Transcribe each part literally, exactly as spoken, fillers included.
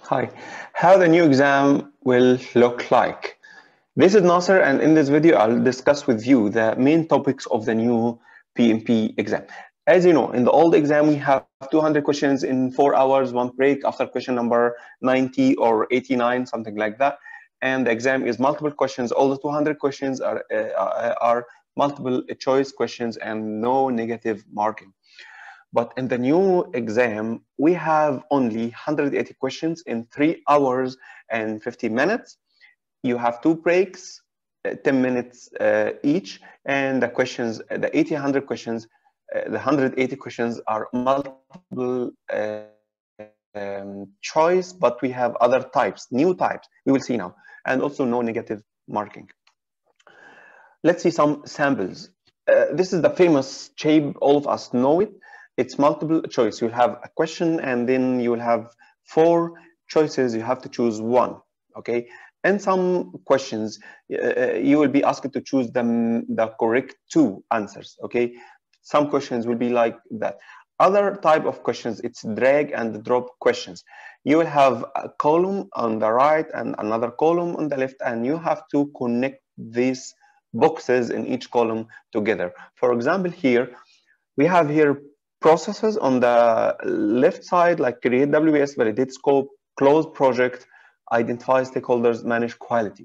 Hi, how the new exam will look like. This is Nasser, and in this video, I'll discuss with you the main topics of the new P M P exam. As you know, in the old exam, we have two hundred questions in four hours, one break after question number ninety or eighty-nine, something like that. And the exam is multiple questions. All the two hundred questions are, uh, are multiple choice questions and no negative marking. But in the new exam, we have only one hundred eighty questions in three hours and fifty minutes. You have two breaks, uh, ten minutes uh, each, and the questions, the eighty, one hundred questions, uh, the one hundred eighty questions are multiple um, choice, but we have other types, new types, we will see now, and also no negative marking. Let's see some samples. Uh, this is the famous shape, all of us know it. It's multiple choice. You'll have a question and then you will have four choices. You have to choose one, okay? And some questions, uh, you will be asked to choose the, the correct two answers, okay? Some questions will be like that. Other type of questions, it's drag and drop questions. You will have a column on the right and another column on the left, and you have to connect these boxes in each column together. For example, here, we have here processes on the left side, like create W B S, validate scope, close project, identify stakeholders, manage quality.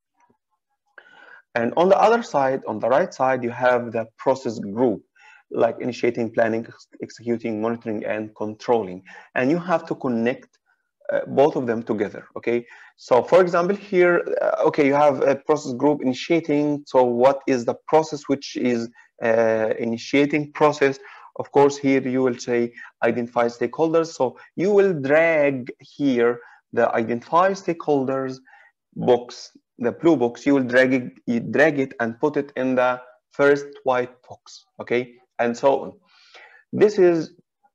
And on the other side, on the right side, you have the process group, like initiating, planning, executing, monitoring, and controlling. And you have to connect uh, both of them together, okay? So for example, here, uh, okay, you have a process group initiating. So what is the process which is uh, initiating process? Of course, here you will say identify stakeholders. So you will drag here the identify stakeholders box, the blue box, you will drag it, you drag it and put it in the first white box, okay? And so on. This is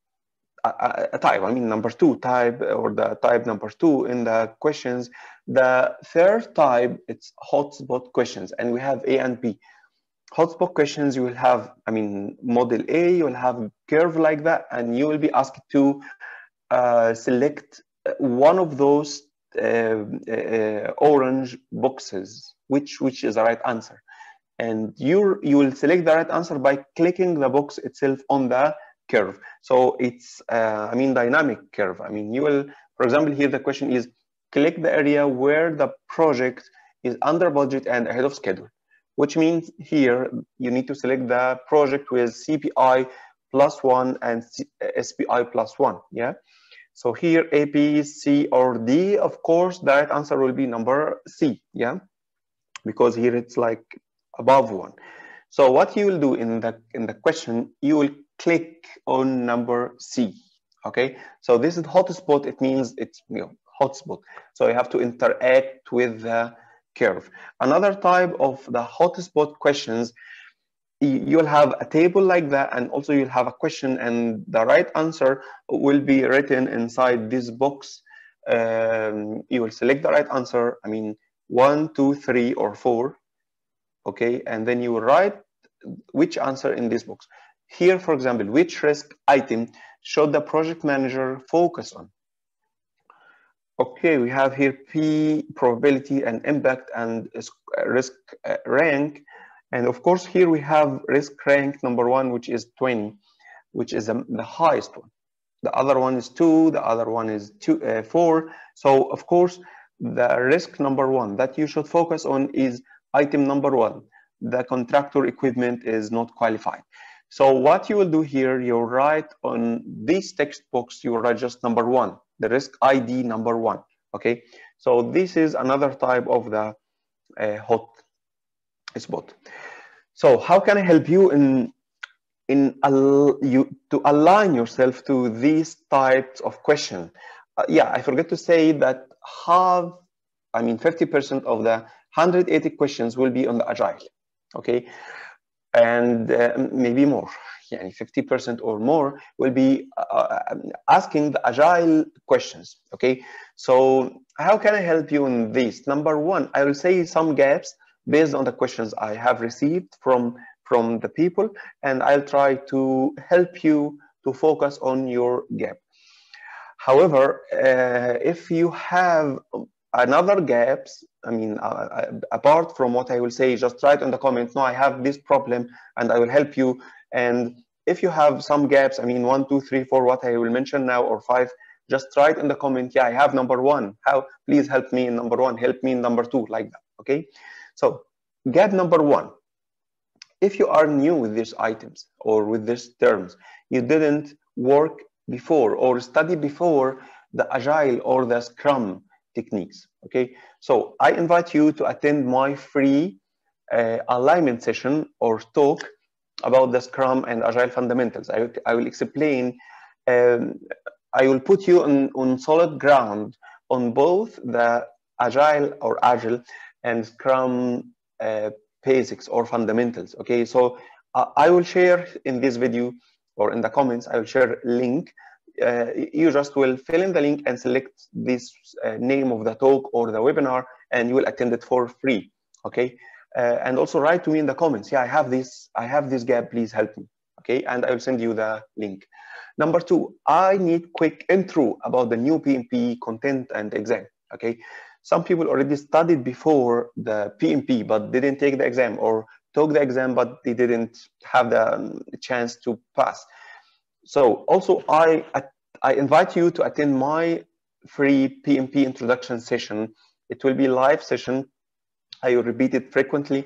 a, a type, I mean, number two type, or the type number two in the questions. The third type, it's hotspot questions, and we have A and B. Hotspot questions, you will have, I mean, model A, you will have curve like that, and you will be asked to uh, select one of those uh, uh, orange boxes, which which is the right answer. And you you will select the right answer by clicking the box itself on the curve. So it's, uh, I mean, dynamic curve. I mean, you will, for example, here the question is, click the area where the project is under budget and ahead of schedule, which means here you need to select the project with C P I plus one and S P I plus one, yeah? So here A, B, C, or D, of course, the right answer will be number C, yeah? Because here it's like above one. So what you will do in the, in the question, you will click on number C, okay? So this is hotspot, it means it's, you know, hotspot. So you have to interact with the curve. Another type of the hotspot questions, you'll have a table like that, and also you'll have a question, and the right answer will be written inside this box. Um, you will select the right answer, I mean, one, two, three, or four, okay? And then you will write which answer in this box. Here, for example, which risk item should the project manager focus on? Okay, we have here P, probability and impact, and risk rank. And of course, here we have risk rank number one, which is twenty, which is the, the highest one. The other one is two, the other one is two, uh, four. So of course, the risk number one that you should focus on is item number one. The contractor equipment is not qualified. So what you will do here, you write on this text box, you write just number one, the risk I D number one, okay? So this is another type of the uh, hot spot. So how can I help you in in al you to align yourself to these types of question? Uh, yeah, I forgot to say that half, I mean fifty percent of the one hundred eighty questions will be on the agile, okay? And uh, maybe more, yeah, fifty percent or more will be uh, asking the agile questions, okay? So how can I help you in this? Number one, I will say some gaps based on the questions I have received from, from the people, and I'll try to help you to focus on your gap. However, uh, if you have another gaps, I mean, uh, apart from what I will say, just write in the comments, no, I have this problem and I will help you. And if you have some gaps, I mean, one, two, three, four, what I will mention now, or five, just write in the comment, yeah, I have number one. How? Please help me in number one, help me in number two, like that, okay? So gap number one, if you are new with these items or with these terms, you didn't work before or study before the Agile or the Scrum techniques, okay? So I invite you to attend my free uh, alignment session or talk about the Scrum and Agile fundamentals. I, I will explain, um, I will put you on, on solid ground on both the Agile or Agile and Scrum uh, basics or fundamentals, okay? So uh, I will share in this video or in the comments, I will share a link. Uh, you just will fill in the link and select this uh, name of the talk or the webinar, and you will attend it for free, okay? Uh, and also write to me in the comments, yeah, I have this, I have this gap, please help me, okay? And I will send you the link. Number two, I need quick intro about the new P M P content and exam, okay? Some people already studied before the P M P, but didn't take the exam, or took the exam, but they didn't have the um, chance to pass. So also I, I invite you to attend my free P M P introduction session. It will be a live session. I will repeat it frequently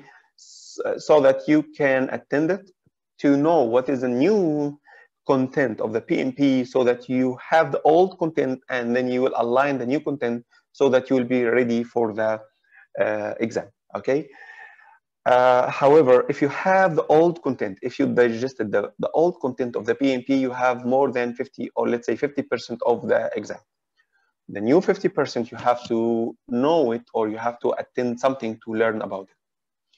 so that you can attend it to know what is the new content of the P M P, so that you have the old content and then you will align the new content so that you will be ready for the uh, exam, okay? Uh, however, if you have the old content, if you digested the, the old content of the P M P, you have more than fifty, or let's say fifty percent of the exam. The new fifty percent, you have to know it, or you have to attend something to learn about it.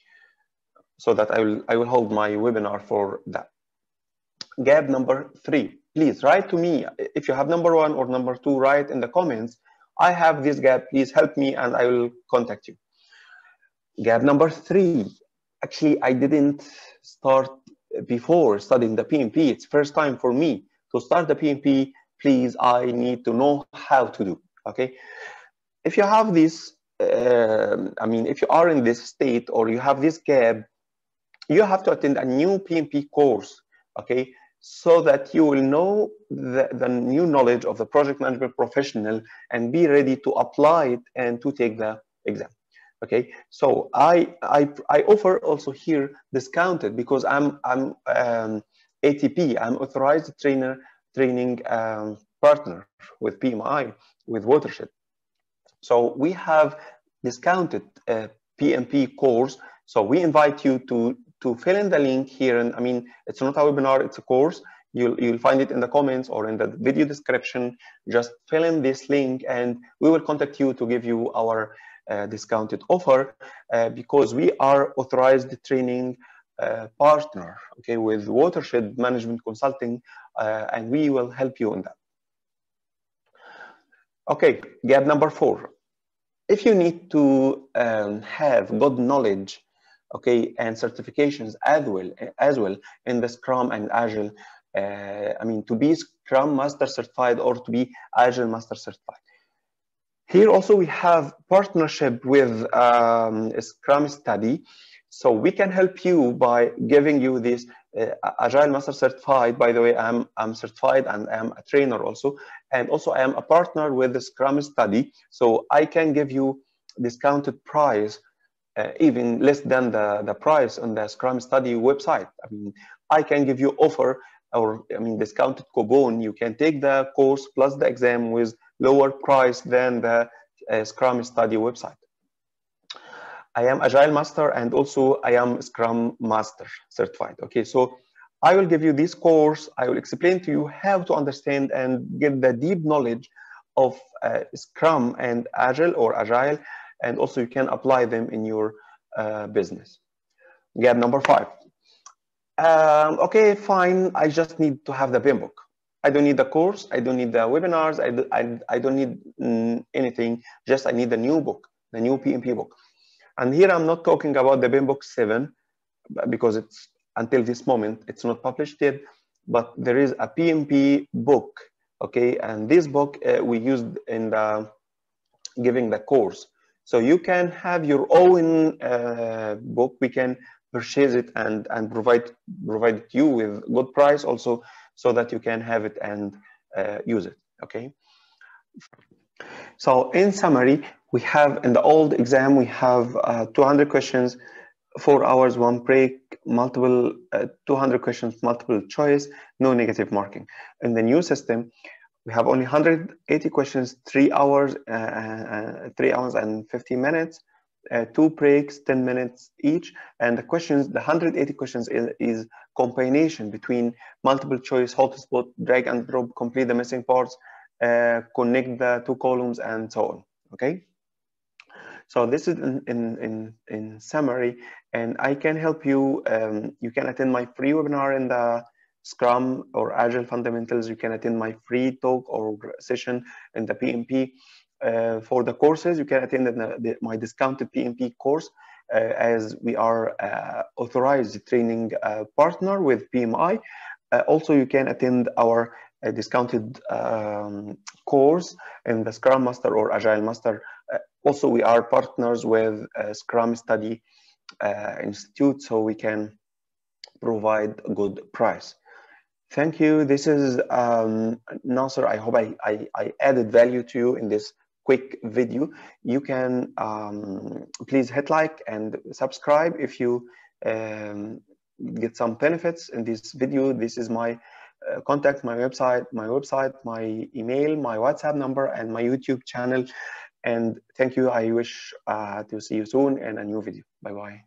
So that I will, I will hold my webinar for that. Gap number three, please write to me. If you have number one or number two, write in the comments, I have this gap, please help me, and I will contact you. Gap number three, actually, I didn't start before studying the P M P. It's first time for me to start the P M P. Please, I need to know how to do, okay? If you have this, uh, I mean, if you are in this state or you have this gap, you have to attend a new P M P course, okay? So that you will know the, the new knowledge of the project management professional and be ready to apply it and to take the exam. Okay, so I, I I offer also here discounted, because I'm I'm um, A T P, I'm authorized trainer training um, partner with P M I, with Watershed. So we have discounted uh, P M P course. So we invite you to to fill in the link here, and I mean, it's not a webinar, it's a course. You'll you'll find it in the comments or in the video description. Just fill in this link, and we will contact you to give you our Uh, discounted offer, uh, because we are authorized training uh, partner, okay, with Watershed Management Consulting, uh, and we will help you on that. Okay, gap number four. If you need to um, have good knowledge, okay, and certifications as well, as well in the Scrum and Agile, uh, I mean, to be Scrum Master certified or to be Agile Master certified. Here also we have partnership with um, Scrum Study, so we can help you by giving you this uh, Agile Master Certified. By the way, I'm I'm certified and I'm a trainer also, and also I am a partner with the Scrum Study, so I can give you discounted price, uh, even less than the the price on the Scrum Study website. I mean, I can give you offer, or I mean discounted coupon. You can take the course plus the exam with lower price than the uh, Scrum Study website. I am Agile Master and also I am Scrum Master certified. Okay, so I will give you this course. I will explain to you how to understand and get the deep knowledge of uh, Scrum and Agile or Agile, and also you can apply them in your uh, business. Gap number five. Um, okay, fine. I just need to have the P M book. I don't need the course. I don't need the webinars. I, do, I, I don't need mm, anything. Just I need the new book, the new P M P book. And here I'm not talking about the P M book seven, because it's until this moment, it's not published yet, but there is a P M P book okay? And this book uh, we used in the giving the course. So you can have your own uh, book. We can purchase it and and provide provide you with good price also, so that you can have it and uh, use it. Okay. So in summary, we have in the old exam we have uh, two hundred questions, four hours, one break, multiple uh, two hundred questions, multiple choice, no negative marking. In the new system, we have only one hundred eighty questions, three hours, uh, uh, three hours and fifty minutes, uh, two breaks, ten minutes each. And the questions, the one hundred eighty questions is, is combination between multiple choice, hotspot, drag and drop, complete the missing parts, uh, connect the two columns, and so on. Okay. So this is in, in, in, in summary, and I can help you. Um, you can attend my free webinar in the Scrum or Agile Fundamentals. You can attend my free talk or session in the P M P. Uh, for the courses, you can attend the, the, my discounted P M P course, uh, as we are uh, authorized training uh, partner with P M I. Uh, also, you can attend our uh, discounted um, course in the Scrum Master or Agile Master. Uh, also, we are partners with uh, Scrum Study uh, Institute, so we can provide a good price. Thank you. This is um, Nasser. I hope I, I, I added value to you in this quick video. You can um, please hit like and subscribe if you um, get some benefits in this video. This is my uh, contact, my website, my website, my email, my WhatsApp number, and my YouTube channel. And thank you. I wish uh, to see you soon in a new video. Bye bye.